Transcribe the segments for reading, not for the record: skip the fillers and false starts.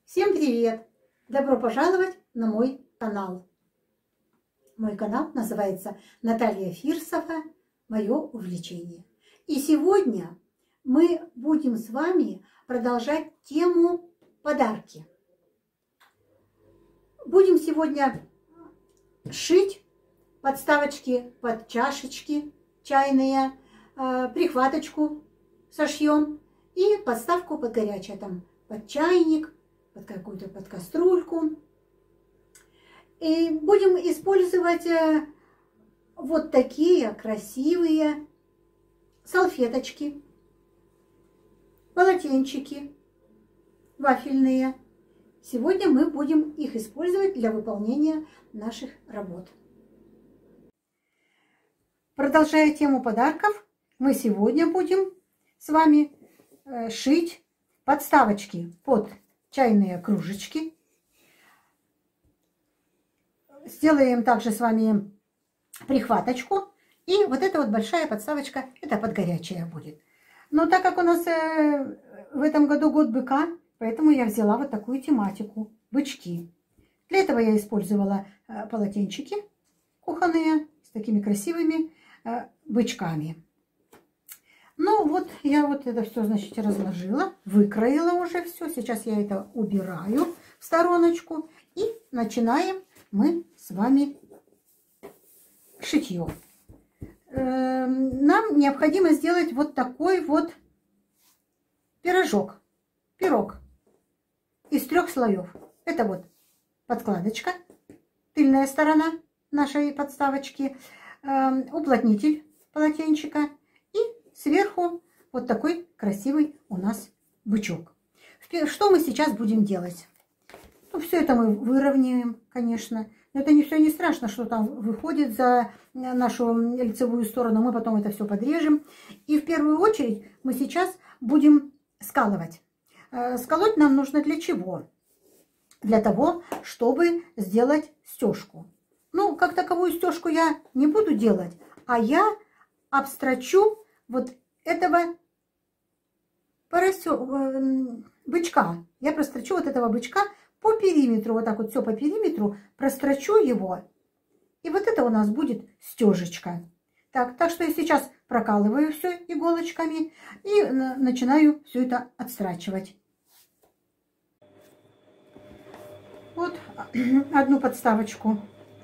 Всем привет! Добро пожаловать на мой канал. Мой канал называется Наталья Фирсова «Мое увлечение». И сегодня мы будем с вами продолжать тему подарки. Будем сегодня шить подставочки под чашечки чайные, прихваточку сошьем и подставку под горячее, там под чайник, под какую-то под кастрюльку. И будем использовать вот такие красивые салфеточки, полотенчики вафельные. Сегодня мы будем их использовать для выполнения наших работ. Продолжая тему подарков, мы сегодня будем с вами шить подставочки под чайные кружечки. Сделаем также с вами прихваточку. И вот эта вот большая подставочка, это под горячее будет. Но так как у нас в этом году год быка, поэтому я взяла вот такую тематику – бычки. Для этого я использовала полотенчики кухонные с такими красивыми бычками. Ну вот, я вот это все, значит, разложила, выкроила уже все. Сейчас я это убираю в стороночку. И начинаем мы с вами шитье. Нам необходимо сделать вот такой вот пирог из 3 слоев. Это вот подкладочка, тыльная сторона нашей подставочки, уплотнитель полотенчика и сверху вот такой красивый у нас бычок. Что мы сейчас будем делать? Ну, все это мы выровняем, конечно. Но это все не страшно, что там выходит за нашу лицевую сторону. Мы потом это все подрежем. И в первую очередь мы сейчас будем скалывать. Сколоть нам нужно для чего? Для того, чтобы сделать стежку. Ну, как таковую стежку я не буду делать, а я обстрочу вот этого бычка. Я прострочу вот этого бычка по периметру, вот так вот все по периметру, прострочу его. И вот это у нас будет стежечка. Так что я сейчас прокалываю все иголочками и начинаю все это отстрачивать. Вот одну подставочку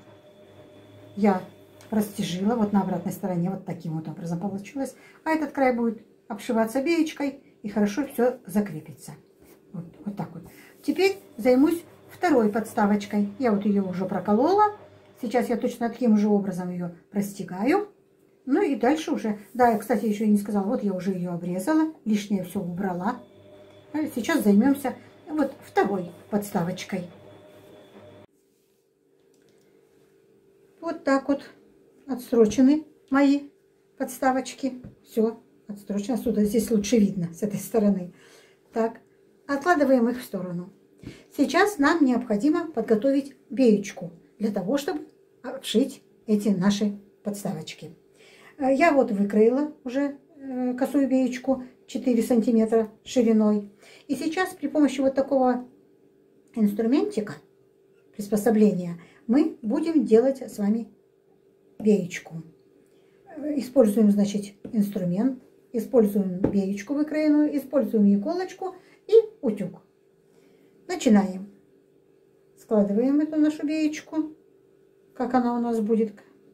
я растяжила, вот на обратной стороне, вот таким вот образом получилось. А этот край будет обшиваться беечкой и хорошо все закрепится. Вот так вот. Теперь займусь второй подставочкой. Я вот ее уже проколола. Сейчас я точно таким же образом ее простегаю. Ну и дальше уже, да, я, кстати, еще и не сказала, вот я уже ее обрезала, лишнее все убрала. А сейчас займемся вот второй подставочкой. Вот так вот отстрочены мои подставочки. Все отстрочено. Отсюда здесь лучше видно, с этой стороны. Так, откладываем их в сторону. Сейчас нам необходимо подготовить беечку для того, чтобы обшить эти наши подставочки. Я вот выкроила уже косую беечку 4 сантиметра шириной. И сейчас при помощи вот такого инструментика, приспособления, мы будем делать с вами беечку. Используем, значит, инструмент, используем беечку выкроенную, используем иголочку и утюг. Начинаем. Складываем эту нашу беечку, как она у нас будет.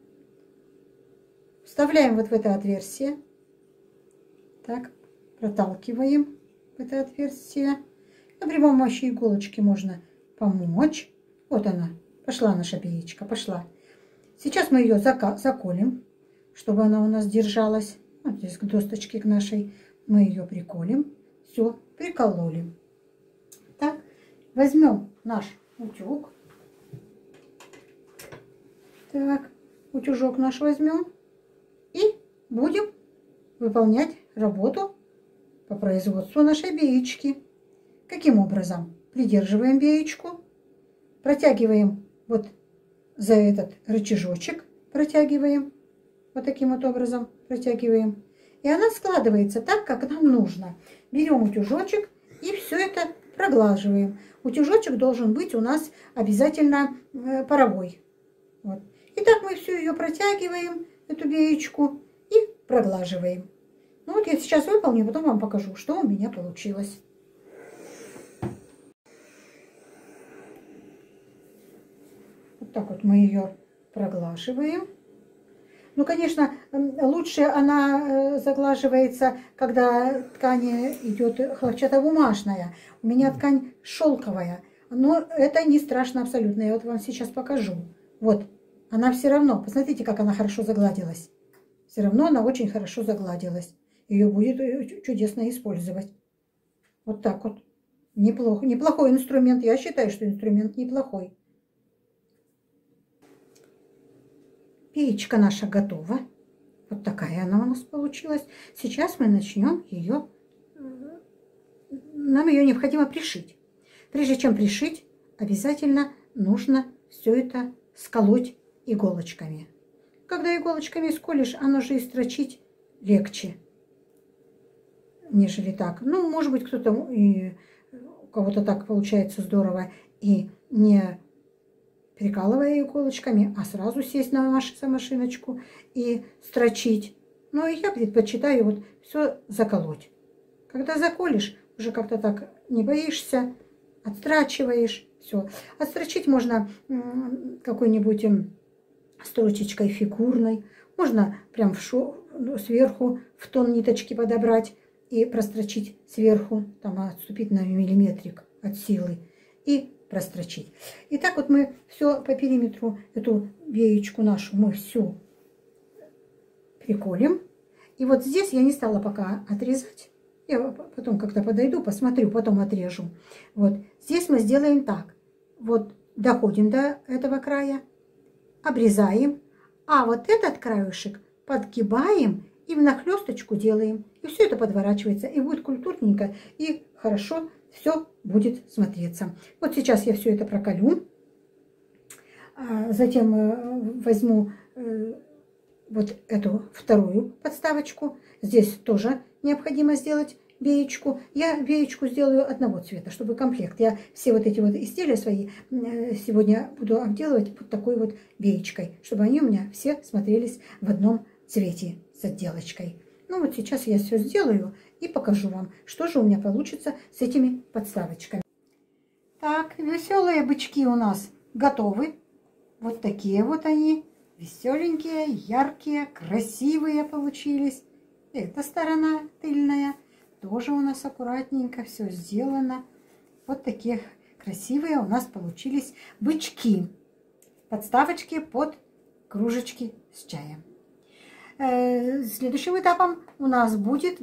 Вставляем вот в это отверстие. Так, проталкиваем в это отверстие. При помощи иголочки можно помочь. Вот она, пошла наша беечка, пошла. Сейчас мы ее заколем, чтобы она у нас держалась. Вот здесь к досточке к нашей мы ее приколем. Все, прикололи. Так, возьмем наш утюг. Так, утюжок наш возьмем. И будем выполнять работу по производству нашей беечки. Каким образом? Придерживаем беечку, протягиваем вот за этот рычажочек, протягиваем, вот таким вот образом протягиваем. И она складывается так, как нам нужно. Берем утюжочек и все это проглаживаем. Утюжочек должен быть у нас обязательно паровой. Вот. И так мы всю ее протягиваем, эту веечку, и проглаживаем. Ну вот я сейчас выполню, потом вам покажу, что у меня получилось. Вот так вот мы ее проглаживаем. Ну, конечно, лучше она заглаживается, когда ткань идет хлопчатобумажная. У меня ткань шелковая, но это не страшно абсолютно. Я вот вам сейчас покажу. Вот, она все равно, посмотрите, как она хорошо загладилась. Все равно она очень хорошо загладилась. Ее будет чудесно использовать. Вот так вот. Неплохой инструмент. Я считаю, что инструмент неплохой. Пеечка наша готова. Вот такая она у нас получилась. Сейчас мы начнем ее. Нам ее необходимо пришить. Прежде чем пришить, обязательно нужно все это сколоть иголочками. Когда иголочками сколешь, оно же и строчить легче, нежели так. Ну, может быть, кто-то у кого-то так получается здорово и не прикалывая иголочками, а сразу сесть на машиночку и строчить. Но я предпочитаю вот все заколоть. Когда заколешь, уже как-то так не боишься, отстрачиваешь, все. Отстрочить можно какой-нибудь строчечкой фигурной, можно прям сверху в тон ниточки подобрать и прострочить сверху, там отступить на миллиметрик от силы и прострочить. И так вот мы все по периметру, эту веечку нашу мы всю приколем. И вот здесь я не стала пока отрезать. Я потом как-то подойду, посмотрю, потом отрежу. Вот здесь мы сделаем так. Вот доходим до этого края, обрезаем, а вот этот краешек подгибаем и внахлёсточку делаем. И все это подворачивается, и будет культурненько, и хорошо все будет смотреться. Вот сейчас я все это проколю. Затем возьму вот эту вторую подставочку. Здесь тоже необходимо сделать веечку. Я веечку сделаю одного цвета, чтобы комплект. Я все вот эти вот изделия свои сегодня буду обделывать вот такой вот веечкой, чтобы они у меня все смотрелись в одном цвете с отделочкой. Ну вот сейчас я все сделаю и покажу вам, что же у меня получится с этими подставочками. Так, веселые бычки у нас готовы. Вот такие вот они. Веселенькие, яркие, красивые получились. Эта сторона тыльная тоже у нас аккуратненько все сделано. Вот такие красивые у нас получились бычки. Подставочки под кружечки с чаем. Следующим этапом у нас будет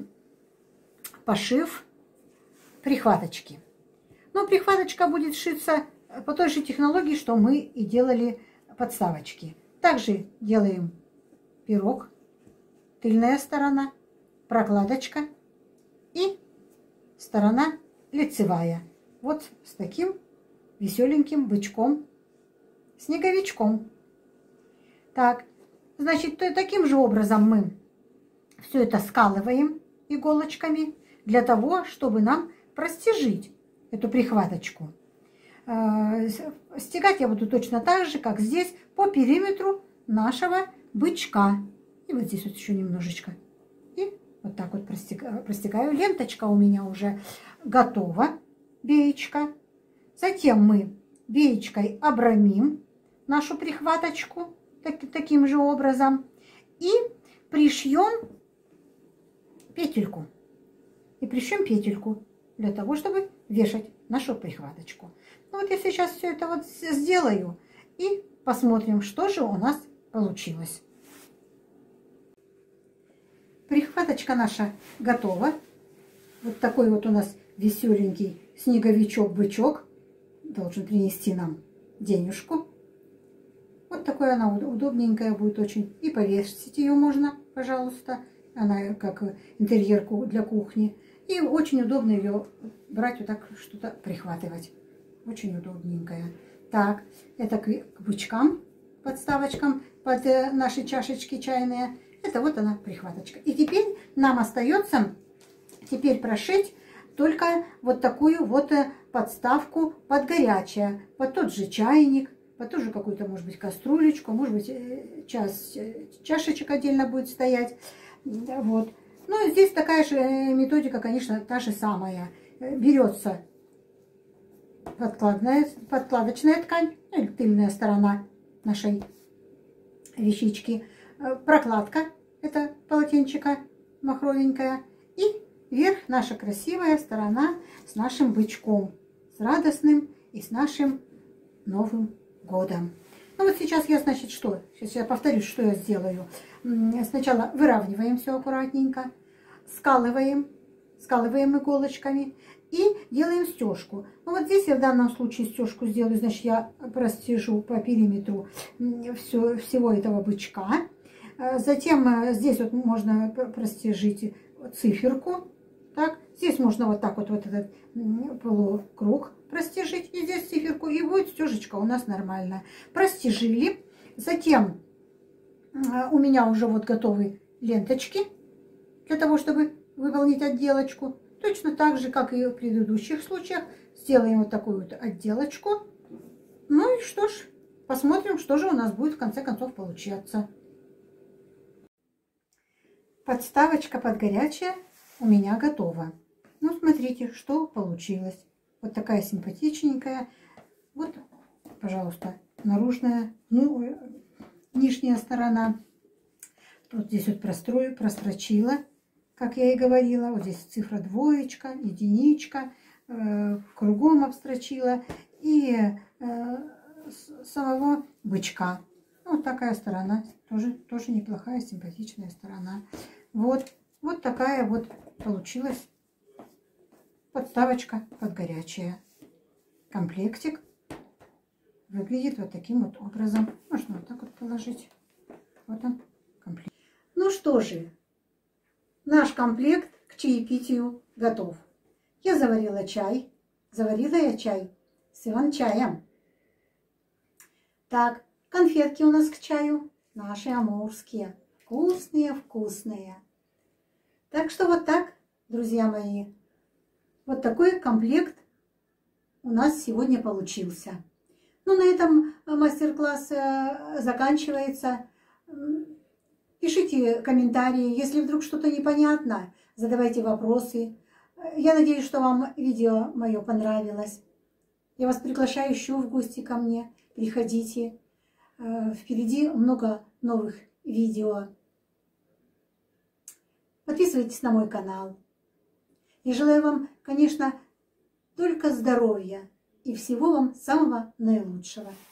пошив прихваточки. Но прихваточка будет шиться по той же технологии, что мы и делали подставочки. Также делаем пирог, тыльная сторона, прокладочка и сторона лицевая. Вот с таким веселеньким бычком, снеговичком. Так, значит, таким же образом мы все это скалываем иголочками для того, чтобы нам простежить эту прихваточку. Стегать я буду точно так же, как здесь, по периметру нашего бычка. И вот здесь вот еще немножечко. И вот так вот простегаю. Ленточка у меня уже готова, веечка. Затем мы веечкой обрамим нашу прихваточку таким же образом. И пришьем петельку. И пришьем петельку для того, чтобы вешать нашу прихваточку. Ну вот я сейчас все это вот сделаю и посмотрим, что же у нас получилось. Прихваточка наша готова. Вот такой вот у нас веселенький снеговичок-бычок должен принести нам денежку. Вот такая она удобненькая будет очень. И повесить ее можно, пожалуйста. Она как интерьер для кухни. И очень удобно ее брать вот так, что-то прихватывать. Очень удобненькая. Так, это к бычкам, подставочкам под наши чашечки чайные. Это вот она прихваточка. И теперь нам остается прошить только вот такую вот подставку под горячее, под тот же чайник, под ту же какую-то, может быть, кастрюлечку, может быть, чашечек отдельно будет стоять. Вот. Ну, здесь такая же методика, конечно, та же самая. Берется подкладочная ткань, или тыльная сторона нашей вещички, прокладка, это полотенчика махровенькая, и вверх наша красивая сторона с нашим бычком, с радостным и с нашим Новым годом. Ну вот сейчас я, значит, что? Сейчас я повторюсь, что я сделаю. Сначала выравниваем все аккуратненько, скалываем иголочками и делаем стежку. Ну вот здесь я в данном случае стежку сделаю, значит, я простежу по периметру всего этого бычка. Затем здесь вот можно простежить циферку. Так, здесь можно вот так вот этот полукруг простежить. И здесь циферку. И будет стежечка у нас нормальная. Простежили. Затем у меня уже вот готовы ленточки для того, чтобы выполнить отделочку. Точно так же, как и в предыдущих случаях. Сделаем вот такую вот отделочку. Ну и что ж, посмотрим, что же у нас будет в конце концов получаться. Подставочка под горячее у меня готова. Ну, смотрите, что получилось. Вот такая симпатичненькая. Вот, пожалуйста, наружная, ну, нижняя сторона. Вот здесь вот прострочила, как я и говорила. Вот здесь цифра двоечка, единичка. Кругом обстрочила. И самого бычка. Вот такая сторона. Тоже неплохая, симпатичная сторона. Вот такая вот получилась подставочка под горячее. Комплектик выглядит вот таким вот образом. Можно вот так вот положить. Вот он, комплект. Ну что же, наш комплект к чаепитию готов. Я заварила чай. Заварила я чай с иван-чаем. Так, конфетки у нас к чаю наши амурские. Вкусные. Так что вот так, друзья мои. Вот такой комплект у нас сегодня получился. Ну, на этом мастер-класс заканчивается. Пишите комментарии, если вдруг что-то непонятно, задавайте вопросы. Я надеюсь, что вам видео мое понравилось. Я вас приглашаю еще в гости ко мне. Приходите. Впереди много новых видео. Подписывайтесь на мой канал. И желаю вам, конечно, только здоровья и всего вам самого наилучшего.